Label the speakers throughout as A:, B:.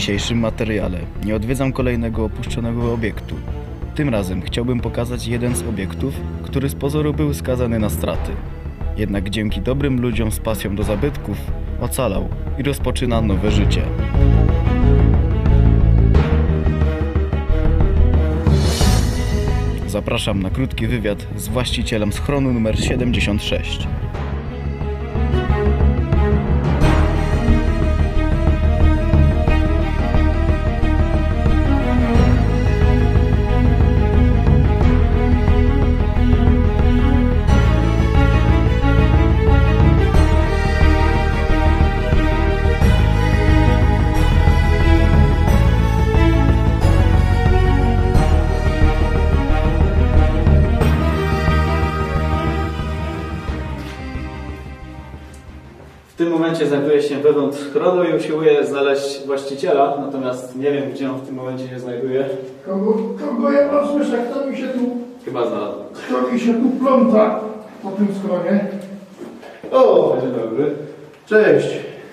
A: dzisiejszym materiale nie odwiedzam kolejnego opuszczonego obiektu. Tym razem chciałbym pokazać jeden z obiektów, który z pozoru był skazany na straty. Jednak dzięki dobrym ludziom z pasją do zabytków ocalał i rozpoczyna nowe życie. Zapraszam na krótki wywiad z właścicielem schronu numer 76.
B: W tym momencie znajduję się wewnątrz schronu i usiłuję znaleźć właściciela, natomiast nie wiem, gdzie on w tym momencie się znajduje.
C: Kogo ja mam słyszę? Kto mi się tu...
B: Chyba znalazł.
C: Kto mi się tu pląta po tym schronie? O!
B: Dzień dobry.
C: Cześć!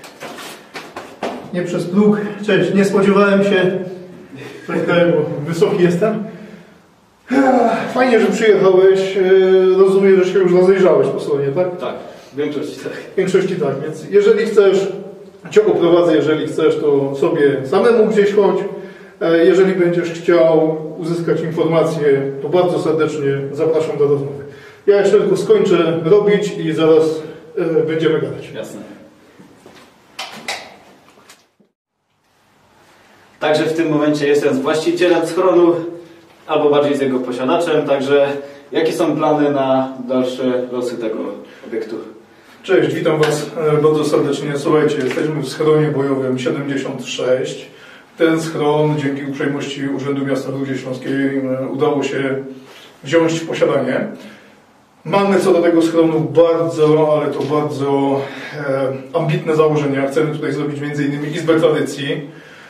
C: Nie przez próg. Cześć, nie spodziewałem się. Czekaj, bo wysoki jestem. Fajnie, że przyjechałeś. Rozumiem, że się już rozejrzałeś po stronie, tak?
B: Tak, w większości tak.
C: W większości tak, więc jeżeli chcesz, Cię oprowadzę, jeżeli chcesz, to sobie samemu gdzieś chodź. Jeżeli będziesz chciał uzyskać informacje, to bardzo serdecznie zapraszam do rozmowy. Ja jeszcze tylko skończę robić i zaraz będziemy gadać.
B: Jasne. Także w tym momencie jestem z właścicielem schronu, albo bardziej z jego posiadaczem, także jakie są plany na dalsze losy tego obiektu?
C: Cześć, witam Was bardzo serdecznie. Słuchajcie, jesteśmy w schronie bojowym 76. Ten schron dzięki uprzejmości Urzędu Miasta Rudzie Śląskiej udało się wziąć w posiadanie. Mamy co do tego schronu bardzo, ale to bardzo ambitne założenia. Chcemy tutaj zrobić m.in. izbę tradycji.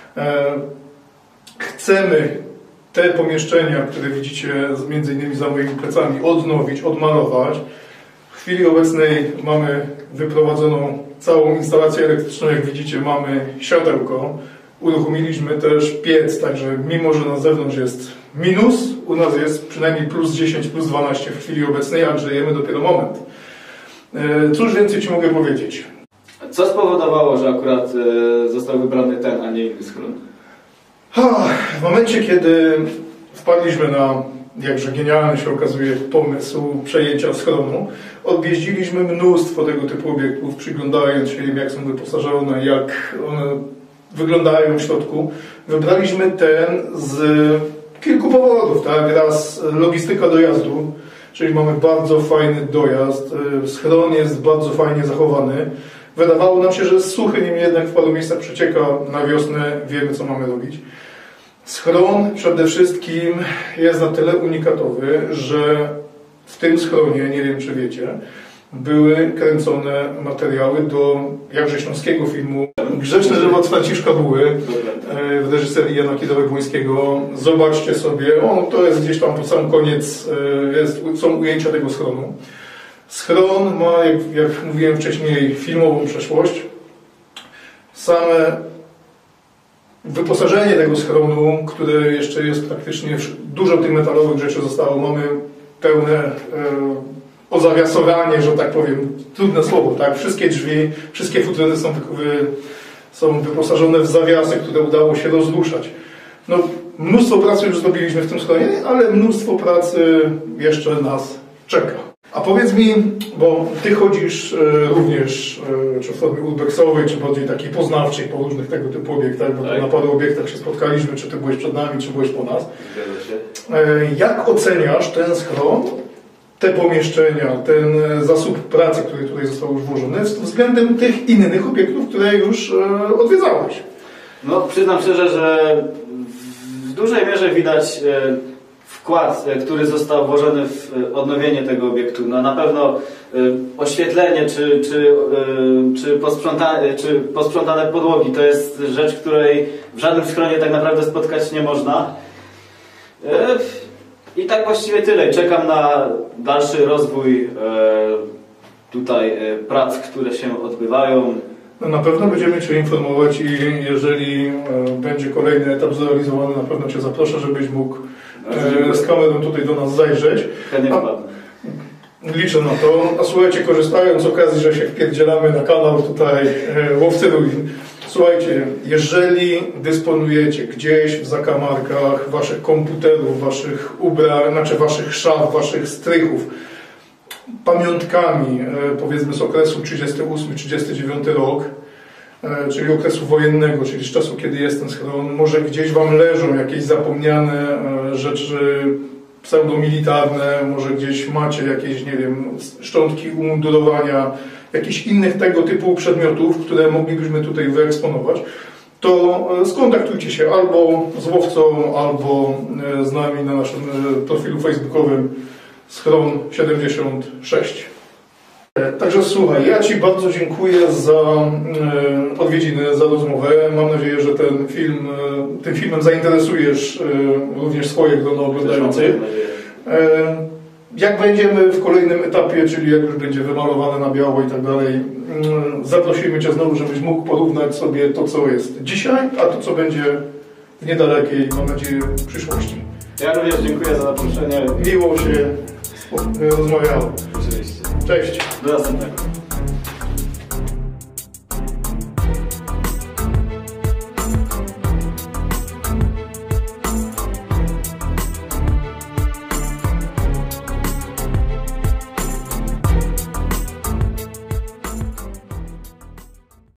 C: Chcemy te pomieszczenia, które widzicie m.in. za moimi plecami, odnowić, odmalować. W chwili obecnej mamy wyprowadzoną całą instalację elektryczną, jak widzicie mamy światełko. Uruchomiliśmy też piec, także mimo, że na zewnątrz jest minus, u nas jest przynajmniej plus 10, plus 12 w chwili obecnej, a grzejemy dopiero moment. Cóż więcej Ci mogę powiedzieć?
B: Co spowodowało, że akurat został wybrany ten, a nie inny schron?
C: W momencie, kiedy wpadliśmy na jakże genialny się okazuje pomysł przejęcia schronu, odjeździliśmy mnóstwo tego typu obiektów, przyglądając się im, jak są wyposażone, jak one wyglądają w środku. Wybraliśmy ten z kilku powodów, tak? Raz logistyka dojazdu, czyli mamy bardzo fajny dojazd, schron jest bardzo fajnie zachowany. Wydawało nam się, że jest suchy, niemniej jednak w paru miejscach przecieka na wiosnę, wiemy co mamy robić. Schron przede wszystkim jest na tyle unikatowy, że w tym schronie, nie wiem czy wiecie, były kręcone materiały do jakże śląskiego filmu Grzeczny żywot Franciszka Buły w reżyserii Jana Kidawy-Błońskiego. Zobaczcie sobie, to jest gdzieś tam po sam koniec, są ujęcia tego schronu. Schron ma, jak mówiłem wcześniej, filmową przeszłość. Same wyposażenie tego schronu, które jeszcze jest praktycznie, dużo tych metalowych rzeczy zostało, mamy pełne ozawiasowanie, że tak powiem, trudne słowo, tak? Wszystkie drzwi, wszystkie futryny są wyposażone w zawiasy, które udało się rozruszać. No, mnóstwo pracy już zrobiliśmy w tym schronie, ale mnóstwo pracy jeszcze nas czeka. A powiedz mi, bo Ty chodzisz również, czy w formie urbexowej, czy bardziej takiej poznawczej po różnych tego typu obiektach, bo tak. Na paru obiektach się spotkaliśmy, czy Ty byłeś przed nami, czy byłeś po nas.
B: Zgadza się.
C: Jak oceniasz ten schron, te pomieszczenia, ten zasób pracy, który tutaj został już włożony, względem tych innych obiektów, które już odwiedzałeś?
B: No, przyznam szczerze, że w dużej mierze widać wkład, który został włożony w odnowienie tego obiektu. No, na pewno oświetlenie czy posprzątane podłogi to jest rzecz, której w żadnym schronie tak naprawdę spotkać nie można. I tak właściwie tyle. Czekam na dalszy rozwój tutaj prac, które się odbywają.
C: No na pewno będziemy Cię informować i jeżeli będzie kolejny etap zrealizowany, na pewno Cię zaproszę, żebyś mógł z kamerą tutaj do nas zajrzeć.
B: Chętnie wpadnę.
C: Liczę na to. A słuchajcie, korzystając z okazji, że się wpierdzielamy na kanał tutaj Łowcy Ruin, słuchajcie, jeżeli dysponujecie gdzieś w zakamarkach waszych komputerów, waszych ubrań, znaczy waszych szaf, waszych strychów, pamiątkami, powiedzmy z okresu 38-39 rok, czyli okresu wojennego, czyli z czasu, kiedy jest ten schron, może gdzieś wam leżą jakieś zapomniane rzeczy pseudomilitarne, może gdzieś macie jakieś, nie wiem, szczątki umundurowania, jakichś innych tego typu przedmiotów, które moglibyśmy tutaj wyeksponować, to skontaktujcie się albo z Łowcą, albo z nami na naszym profilu facebookowym Schron 76. Także słuchaj, ja Ci bardzo dziękuję za odwiedziny, za rozmowę. Mam nadzieję, że tym filmem zainteresujesz również swoje grono oglądających. Jak będziemy w kolejnym etapie, czyli jak już będzie wymalowane na biało i tak dalej, zaprosimy Cię znowu, żebyś mógł porównać sobie to, co jest dzisiaj, a to, co będzie w niedalekiej, mam nadzieję, przyszłości.
B: Ja również dziękuję za zaproszenie.
C: Miło się rozmawiało.
B: Oczywiście.
C: Cześć.
B: Do następnego.